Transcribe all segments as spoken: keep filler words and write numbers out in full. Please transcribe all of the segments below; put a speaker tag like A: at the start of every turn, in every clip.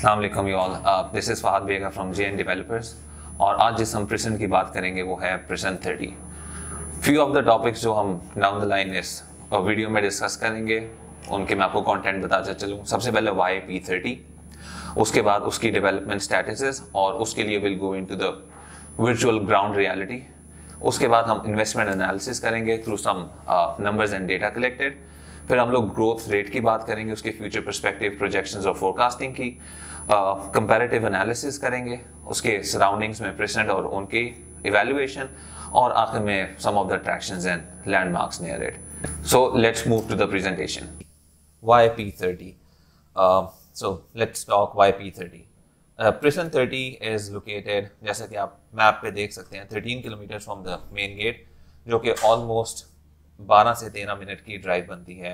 A: अस्सलाम वालेकुम you all, this is Fahad Bega from J N developers. और आज जिस हम प्रेजेंट की बात करेंगे वो है present thirty. Few of the topics जो हम डाउन द लाइन इस वीडियो में डिस्कस करेंगे उनके मैं आपको कंटेंट बताता चलूँ। सबसे पहले वाई पी थर्टी, उसके बाद उसकी डेवलपमेंट स्टेटसेस और उसके लिए will go into the virtual ground reality. उसके बाद हम इन्वेस्टमेंट एनालिसिस करेंगे through some numbers and data collected. फिर हम लोग ग्रोथ रेट की बात करेंगे, उसके फ्यूचर पर्सपेक्टिव, प्रोजेक्शंस और फोरकास्टिंग की, कंपैरेटिव uh, एनालिसिस करेंगे, उसके सराउंडिंग्स में प्रेजेंट और उनकी इवैल्यूएशन, और आखिर में some of the attractions and landmarks near it. So let's move to the presentation. Y P thirty, so let's talk Y P thirty. Present thirty is located, जैसा कि आप मैप पे देख सकते हैं, thirteen kilometer from the main gate, जो कि almost बारह से तेरह मिनट की ड्राइव बनती है,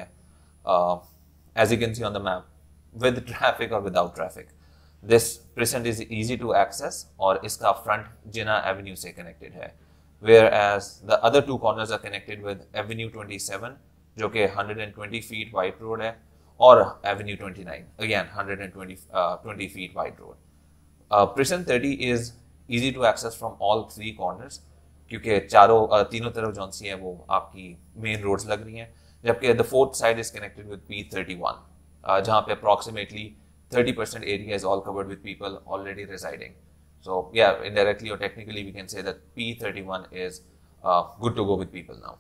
A: as you can see on the map, with traffic और without traffic. This present is easy to access और इसका फ्रंट जिना एवेन्यू से कनेक्टेड है, where as the other two corners are connected with avenue twenty seven, जो कि hundred twenty feet wide road है, और avenue twenty nine, again hundred twenty feet wide road. Present thirty is easy to access from all three corners, क्योंकि चारों तीनों तरफ जौन सी है वो आपकी मेन रोड्स लग रही हैं, जबकि the fourth side is connected with P thirty one, जहाँ पे approximately thirty percent area is all covered with people already residing. So या इनडायरेक्टली और technically we can say that P thirty one is good to go with people now.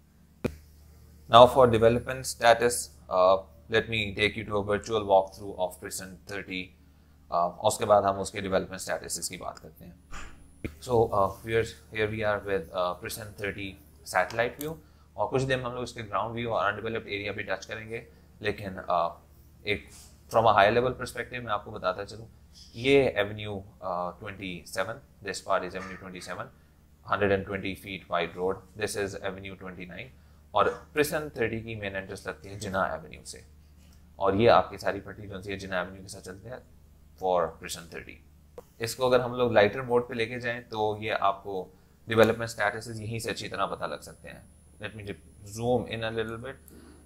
A: Now for development status, let me take you to a virtual walk through of present thirty. उसके बाद हम उसके development status की बात करते हैं। So uh, here, here we are with uh, Prescient thirty satellite view, और कुछ देर में हम लोग इसके ग्राउंड व्यू और अनडेवलप्ड एरिया भी टच करेंगे। लेकिन uh, एक from a high level perspective मैं आपको बताता चलूँ, ये avenue twenty seven, this part is avenue twenty seven, hundred twenty feet wide road, this is avenue twenty nine, और Prescient थर्टी की मेन एंट्रेंस लगती है जिना एवेन्यू से, और ये आपकी सारी पट्टी जो है जिना एवेन्यू के साथ चलते हैं फॉर Prescient थर्टी। इसको अगर हम लोग लाइटर मोड पे लेके जाएं तो ये आपको डेवलपमेंट स्टेटस यहीं से अच्छी तरह पता लग सकते हैं। Let me zoom in a little bit.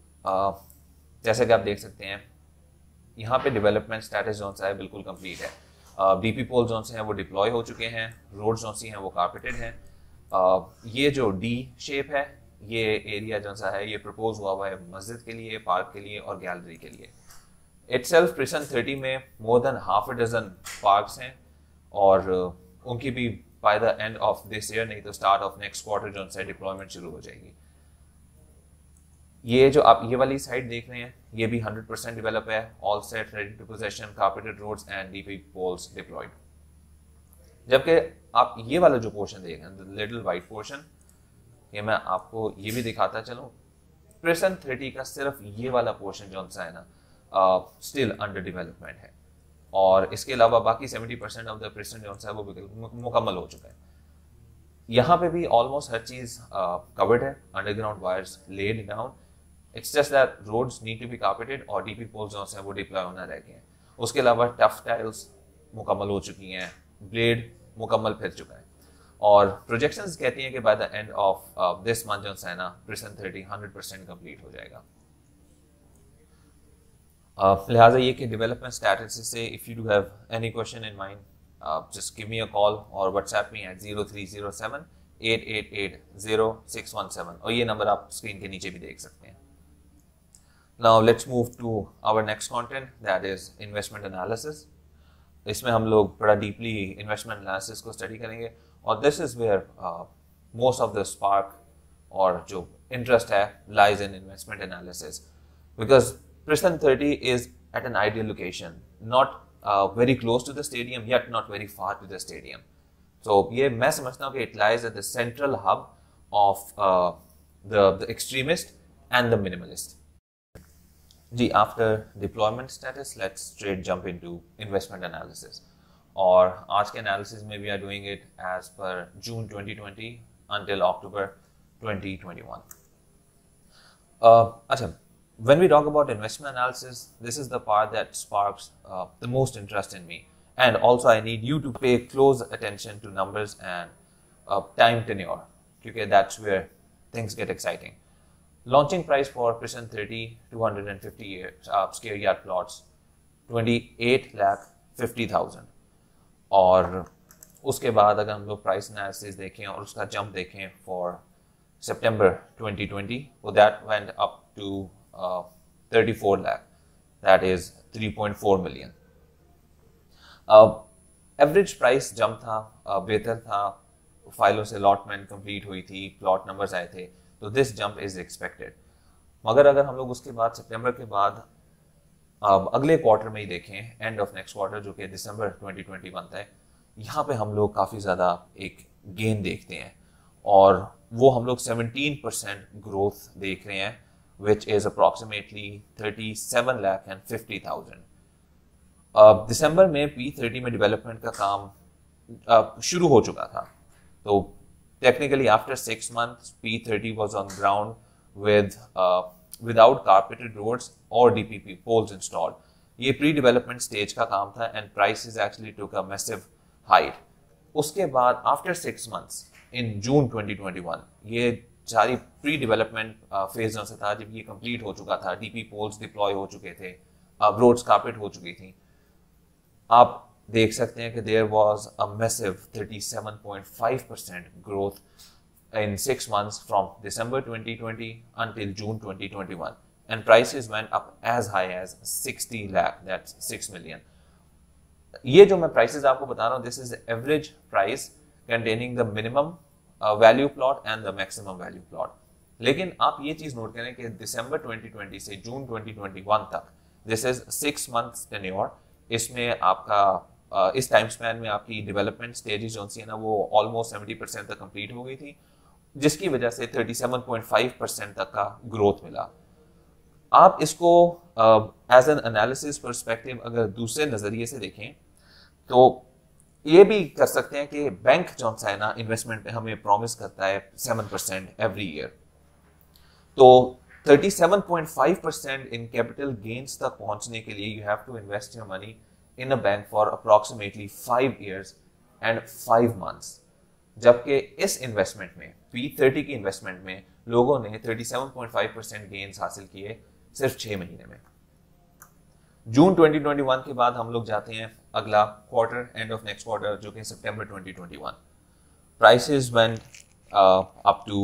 A: जैसे कि आप देख सकते हैं यहाँ पे डेवलपमेंट स्टेटस जोन सा है बिल्कुल कंप्लीट है। डीपी पोल जोन से हैं वो डिप्लॉय हो चुके हैं, रोड जोन सी हैं वो कार्पेटेड हैं। uh, ये जो डी शेप है, ये एरिया जो सा है ये प्रपोज हुआ हुआ है मस्जिद के लिए, पार्क के लिए और गैलरी के लिए। इटसेल्फ Prescient थर्टी में more than half a dozen parks हैं, और uh, उनकी भी by the end of this year, नहीं तो स्टार्ट ऑफ नेक्स्ट क्वार्टर जो है डिप्लॉयमेंट शुरू हो जाएगी। ये जो आप ये वाली साइड देख रहे हैं ये भी हंड्रेड परसेंट डेवलप है, all set, ready to possession, carpeted roads and DP poles deployed. जबकि आप ये वाला जो पोर्शन देख रहे हैं, लिटिल वाइट पोर्शन, ये मैं आपको ये भी दिखाता चलूँ, Prescient थर्टी का सिर्फ ये वाला पोर्शन जो सा है ना स्टिल अंडर डेवलपमेंट है, और इसके अलावा बाकी seventy percent of the Prescient जो है वो मुकम्मल हो चुका है। यहाँ पे भी ऑलमोस्ट हर चीज़ कवर्ड है, underground wires laid down, it's just that roads need to be carpeted और डीपी पोल्स जो है वो डिप्लॉय होना रह गए हैं। उसके अलावा टफ टाइल्स मुकम्मल हो चुकी हैं, ब्लेड मुकम्मल फिर चुका है, और प्रोजेक्शंस कहती हैं कि by the end of this month जो है ना Prescient thirty hundred percent complete हो जाएगा। Uh, लिहाजा ये कि डेवलपमेंट स्टेटस से if you do have any question in mind, just give me a call और WhatsApp me at zero three zero seven eight eight eight zero six one seven, और ये number आप screen के नीचे भी देख सकते हैं। Now let's move to our next content, that is investment analysis. इसमें हम लोग बड़ा डीपली इन्वेस्टमेंट एनालिसिस को स्टडी करेंगे, और this is where most of the spark और जो इंटरेस्ट है lies in investment analysis, because Prescient thirty is at an ideal location, not uh, very close to the stadium, yet not very far to the stadium. So ये मैं समझता हूँ कि it lies at the central hub of uh, the the extremist and the minimalist. Ji, after deployment status, let's straight jump into investment analysis. और आज के analysis में we are doing it as per June twenty twenty until October twenty twenty-one. Uh, अच्छा, when we talk about investment analysis, this is the part that sparks uh, the most interest in me, and also I need you to pay close attention to numbers and uh, time tenure, because that's where things get exciting. Launching price for Prescient thirty, two hundred fifty years, uh, square yard plots, twenty-eight lakh fifty thousand. और उसके बाद अगर हम लोग price analysis देखें और उसका jump देखें फॉर सितंबर ट्वेंटी ट्वेंटी, वो that went up to thirty four lakh, that is three point four million. Average price jump था, uh, बेहतर था, फाइलों से अलॉटमेंट कंप्लीट हुई थी, प्लॉट नंबर्स आए थे, तो दिस जंप इज एक्सपेक्टेड। मगर अगर हम लोग उसके बाद सितंबर के बाद अब अगले क्वार्टर में ही देखें, एंड ऑफ नेक्स्ट क्वार्टर जो कि दिसंबर ट्वेंटी ट्वेंटी वन है, यहाँ पे हम लोग काफ़ी ज़्यादा एक गेन देखते हैं और वो हम लोग सेवनटीन परसेंट ग्रोथ देख रहे हैं, which is approximately thirty seven lakh and fifty thousand. दिसंबर में पी थर्टी में डेवलपमेंट का काम uh, शुरू हो चुका था, तो technically after six months P thirty was on ground with without carpeted roads और डीपीपी पोल्स इंस्टॉल्ड। ये प्री डेवलपमेंट स्टेज का काम था and prices actually took a massive height. उसके बाद after six months in June twenty twenty one, ये सारी pre development फेजों से था जब ये कंप्लीट हो चुका था, डीपी पोल्स डिप्लॉय हो चुके थे, रोड्स कारपेट हो चुकी थी। आप देख सकते हैं कि there was a massive thirty seven point five percent growth in six months from December twenty twenty until June twenty twenty-one, and prices went up as high as sixty lakh, that's six million. ये जो मैं prices आपको बता रहा हूँ, this is the average price containing the minimum uh, value plot and the maximum value plot. लेकिन आप ये चीज नोट करें कि दिसंबर ट्वेंटी ट्वेंटी से जून ट्वेंटी ट्वेंटी वन तक, this is six months tenure, इसमें आपका uh, इस टाइम स्पैन में आपकी डेवलपमेंट स्टेजेस जो सी है ना, वो ऑलमोस्ट सेवेंटी परसेंट तक कंप्लीट हो गई थी, जिसकी वजह से thirty seven point five percent तक का ग्रोथ मिला। आप इसको एज एन एनालिसिस पर्सपेक्टिव अगर दूसरे नजरिए से देखें तो ये भी कर सकते हैं कि बैंक जो है ना इन्वेस्टमेंट पे हमें प्रॉमिस करता है सेवन परसेंट एवरी ईयर, तो thirty seven point five percent in capital gains तक पहुंचने के लिए you have to invest your money in a bank for approximately five years and five months, जबकि इस इन्वेस्टमेंट में पी थर्टी की investment में लोगों ने thirty seven point five percent gains हासिल किए सिर्फ छह महीने में। जून ट्वेंटी ट्वेंटी वन के बाद हम लोग जाते हैं अगला quarter, end of next quarter जो कि सितंबर twenty twenty one. Prices went up to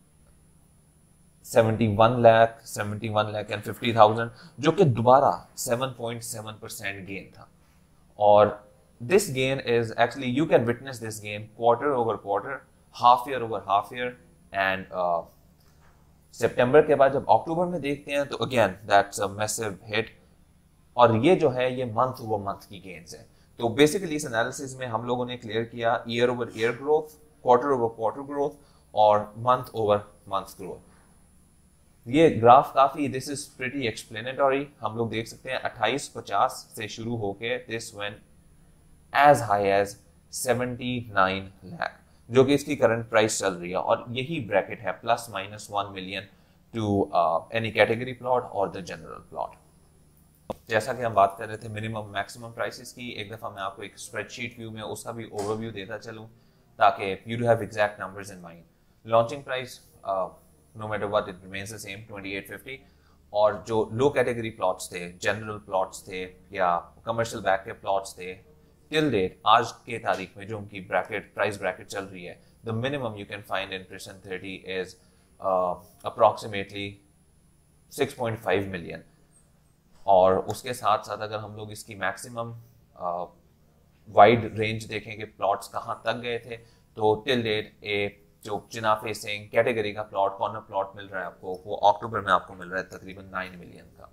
A: seventy one lakh, seventy one lakh and fifty thousand, जो कि दोबारा seven point seven percent gain था। और this gain is actually, you can witness this gain quarter over quarter, half year over half year, and uh, सितंबर के बाद जब अक्टूबर में देखते हैं तो again that's a massive hit, और ये जो है ये मंथ ओवर मंथ की गेन्स है। तो बेसिकली इस एनालिसिस में हम लोगों ने क्लियर किया year over year growth, quarter over quarter growth और मंथ ओवर मंथ ग्रोथ। ये ग्राफ काफी, दिस इज प्रीटी एक्सप्लेनेटरी, हम लोग देख सकते हैं अट्ठाईस पचास से शुरू होके this went as high as seventy nine lakh, जो कि इसकी करंट प्राइस चल रही है, और यही ब्रैकेट है plus minus one million to any category plot और द जनरल प्लॉट। जैसा कि हम बात कर रहे थे मिनिमम मैक्सिमम प्राइसेस की, एक दफा मैं आपको एक स्प्रेडशीट व्यू में उसका भी ओवरव्यू देता चलूं ताकि you have exact numbers in mind. Launching price no matter what it remains the same twenty eight fifty, और जो लो कैटेगरी प्लॉट्स थे, जनरल प्लॉट्स थे या कमर्शियल बैक के प्लॉट्स थे, टिल डेट आज के तारीख में जो उनकी ब्रैकेट प्राइस ब्रैकेट चल रही है, the minimum you can find in Prescient thirty is approximately six point five million. और उसके साथ साथ अगर हम लोग इसकी मैक्सिमम वाइड रेंज देखें कि प्लॉट्स कहाँ तक गए थे, तो टिल डेट ए जो चिना फेसिंग कैटेगरी का प्लॉट, कॉर्नर प्लॉट मिल रहा है आपको, वो अक्टूबर में आपको मिल रहा है तकरीबन नाइन मिलियन का।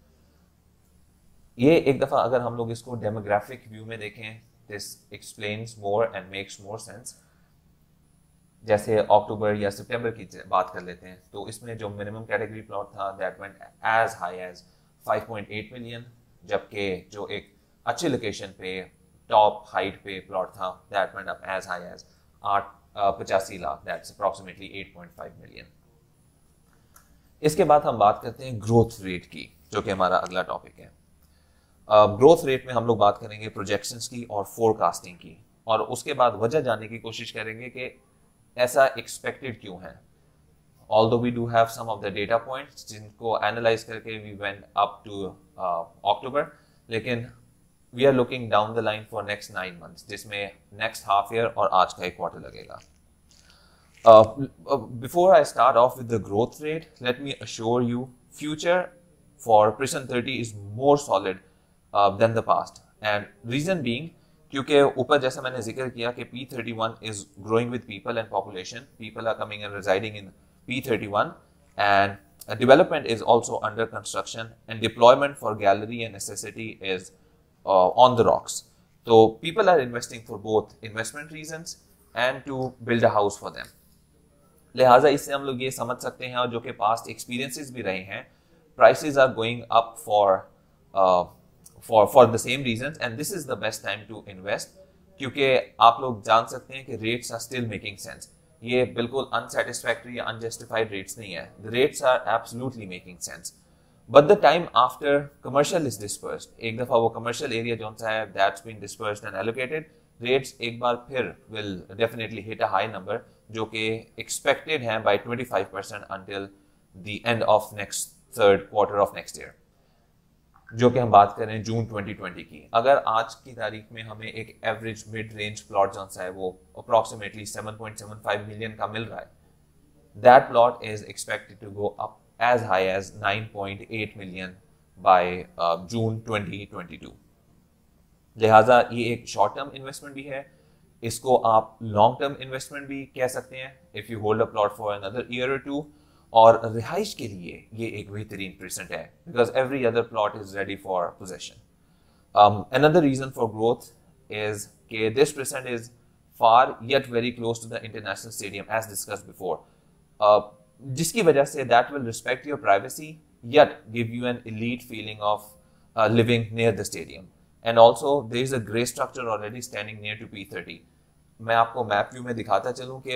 A: ये एक दफा अगर हम लोग इसको डेमोग्राफिक व्यू में देखें, this explains more and makes more sense. जैसे अक्टूबर या सितंबर की बात कर लेते हैं, तो इसमें जो मिनिमम कैटेगरी प्लॉट था that went as high as five point eight million, जबकि जो एक अच्छी लोकेशन पे टॉप हाइट पे प्लॉट था that went up as high as आठ पचासी lakh, that's approximately eight point five million. इसके बाद हम बात करते हैं ग्रोथ रेट की, जो कि हमारा अगला टॉपिक है। ग्रोथ uh, रेट में हम लोग बात करेंगे प्रोजेक्शंस की और फोरकास्टिंग की, और उसके बाद वजह जानने की कोशिश करेंगे कि ऐसा एक्सपेक्टेड क्यों है। Although we do have some of the data points जिनको एनालाइज करके we went up to October, लेकिन we are looking down the line for next nine months, जिसमें नेक्स्ट हाफ ईयर और आज का एक क्वार्टर लगेगा. Before I start off with the growth rate, let me assure you, future for Prison thirty is more solid uh, than the past. And reason being, क्योंकि ऊपर जैसा मैंने जिक्र किया कि P thirty-one is growing with people and population. People are coming and residing in P thirty-one, and a development is also under construction, and deployment for gallery and necessity is uh, on the rocks. So people are investing for both investment reasons and to build a house for them. लिहाजा इससे हम लोग ये समझ सकते हैं, और जो कि पास्ट एक्सपीरियंसेस भी रहे हैं, prices are going up for for for the same reasons, and this is the best time to invest, क्योंकि आप लोग जान सकते हैं कि rates are still making sense. ये बिल्कुल अनसेटिस्फैक्ट्री या अनजस्टिफाइड रेट्स नहीं है. The rates are absolutely making sense, but the time after commercial is dispersed, एक दफा वो कमर्शियल एरिया जो सा है that's been dispersed and allocated, rates एक बार फिर will definitely hit a high number, जो कि एक्सपेक्टेड है by twenty-five percent until the end of next third quarter of next year, जो कि हम बात करें जून twenty twenty की. अगर आज की तारीख में हमें एक एवरेज मिड रेंज प्लॉट जो है वो approximately seven point seven five million का मिल रहा है, that plot is expected to go up as high as nine point eight million by June twenty twenty-two. लिहाजा ये एक शॉर्ट टर्म इन्वेस्टमेंट भी है, इसको आप लॉन्ग टर्म इन्वेस्टमेंट भी कह सकते हैं if you hold a plot for another year और टू. और रिहाइश के लिए ये एक बेहतरीन परसेंट है, because every other plot is ready for possession. Another reason for growth is के this percent is far yet very close to the international stadium as discussed before, जिसकी वजह से that will respect your privacy yet give you an elite feeling of living near the stadium. And also there is a grey structure already standing near to P thirty. मैं आपको map view में दिखाता चलूँ कि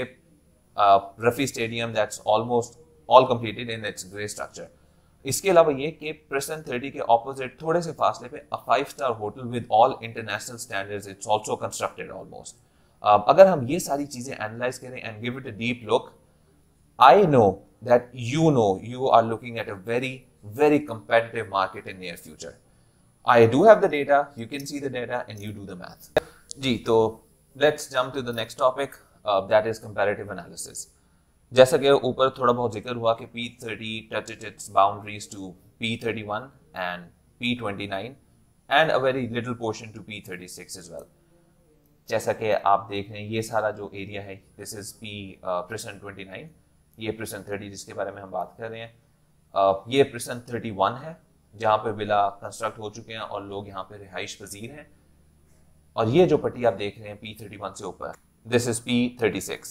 A: Rafi stadium that's almost all completed in its grey structure. इसके अलावा ये कि प्रेसन थर्टी के ऑपोजिट थोड़े से फासले पे a five star hotel with all international standards, it's also constructed almost. अगर हम ये सारी चीजें एनालाइज करें and give it a deep look, I know that you know you are looking at a very very competitive market in near future. I do have the data, you can see the data and you do the math. जी, तो let's jump to the next topic, uh, that is comparative analysis. जैसा कि ऊपर थोड़ा बहुत जिक्र हुआ कि P thirty touched its boundaries to P thirty-one and P twenty-nine and a very little portion to P thirty-six as well. जैसा कि आप देख रहे हैं ये सारा जो एरिया है, this is P uh, Prison twenty-nine, ये Prison thirty जिसके बारे में हम बात कर रहे हैं, uh, ये Prison thirty-one है जहाँ पे विला कंस्ट्रक्ट हो चुके हैं और लोग यहाँ पे रिहाइश पजीर हैं. और ये जो पट्टी आप देख रहे हैं P thirty-one से ऊपर, दिस इज P thirty-six.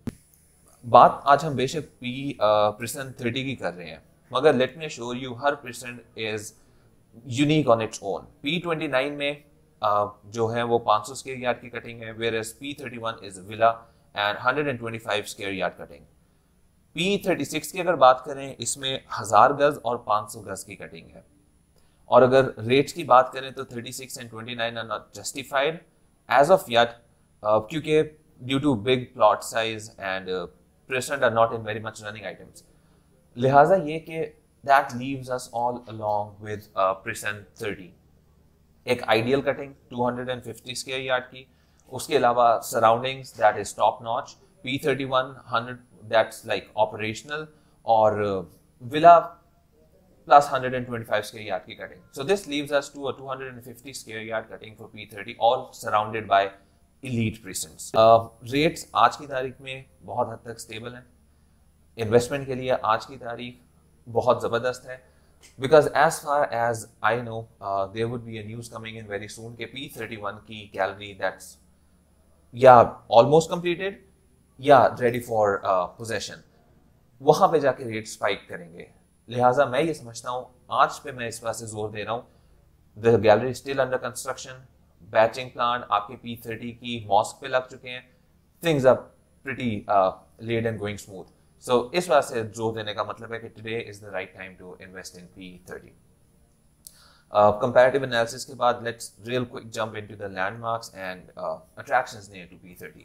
A: बात आज हम बेशक P प्रिसन thirty की कर रहे हैं, मगर लेट मी अश्योर यू हर Prescient is unique on its own. P twenty-nine में uh, जो है वो five hundred स्क्वायर यार्ड की कटिंग है, वेयर एज P thirty-one इज villa and one hundred twenty-five square yard cutting. P thirty-six की अगर बात करें, इसमें हजार गज और five hundred गज की कटिंग है. और अगर रेट्स की बात करें तो thirty-six and twenty-nine are not justified as of yet, क्योंकि due to big plot size and present are not in very much running items. लिहाजा ये कि that leaves us all along with present thirty, एक ideal cutting two hundred fifty square yard की. उसके अलावा surroundings that is top notch. P thirty-one one hundred that's like operational, or uh, villa plus one hundred twenty-five square yard की cutting. So this leaves us to a two hundred fifty square yard cutting for P thirty, all surrounded by elite precincts. Uh, rates आज की तारीख में बहुत हद तक stable हैं. Investment के लिए आज की तारीख बहुत ज़बरदस्त है, because as far as I know, uh, there would be a news coming in very soon कि P thirty-one की gallery that's yeah almost completed या रेडी फॉर पोजेशन, वहां पे जाके रेट स्पाइक करेंगे. लिहाजा मैं ये समझता हूँ, आज पे मैं इस बात से जोर दे रहा हूँ, the gallery still under construction, batching plant आपके P thirty की मॉस्क पे लग चुके हैं, things are pretty laid and going smooth. So इस बात से जोर देने का मतलब है कि today is the right time to invest in P thirty. Comparative analysis के बाद let's real quick jump into the landmarks and attractions near to P thirty.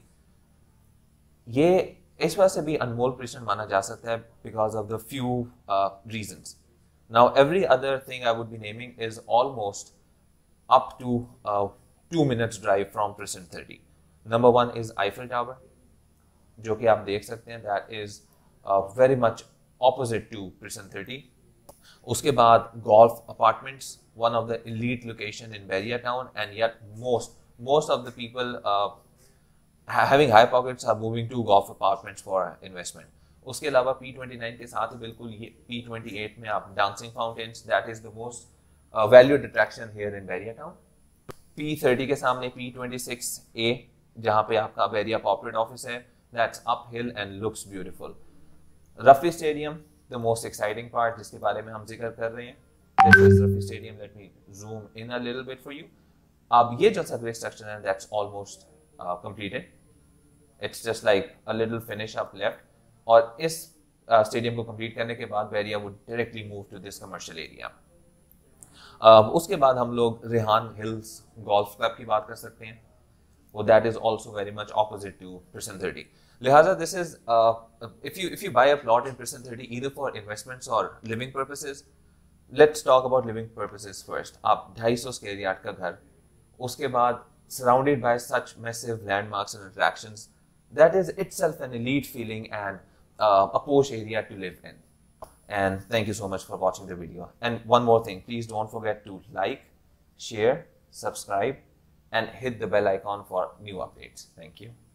A: ये इस वजह से भी अनमोल प्रेजेंट माना जा सकता है because of the few reasons. Now every other thing I would be naming is almost up to uh, two minutes drive from Precinct thirty. Number one is Eiffel Tower, जो कि आप देख सकते हैं, that is uh, very much opposite to Precinct thirty. उसके बाद Golf Apartments, one of the elite location in Beria town, and yet most most of the people uh, having high pockets are moving to Golf Apartments for investment. उसके अलावा P twenty-nine के साथ ही बिल्कुल ये P twenty-eight में आप Dancing Fountains, that is the most uh, valued attraction here in Beria town. P thirty के सामने P twenty-six A, जहाँ पे आपका Beria corporate office है, that's uphill and looks beautiful. Ruffy Stadium, the most exciting part, जिसके बारे में हम जिक्र कर रहे हैं. This is Ruffy Stadium. Let me zoom in a little bit for you. अब ये जो subway structure है, that's almost uh, completed. It's just like a little finish up left. और इस स्टेडियम uh, को कंप्लीट करने के बाद Beria would directly move to this commercial area. uh, उसके बाद हम लोग रेहान हिल्स गोल्फ क्लब की बात कर सकते हैं. वो that is also very much opposite to Precinct thirty. लिहाजा this is if you if you buy a plot in Precinct thirty either for investments or living purposes, let's talk about living purposes first. आप two hundred square yard का घर, उसके बाद surrounded by such massive landmarks and attractions, that is itself an elite feeling and uh, a posh area to live in. And thank you so much for watching the video. And one more thing, please don't forget to like, share, subscribe, and hit the bell icon for new updates. Thank you.